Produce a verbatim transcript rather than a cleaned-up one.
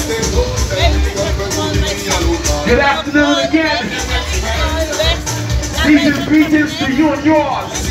Good afternoon again. Season's greetings to you and yours.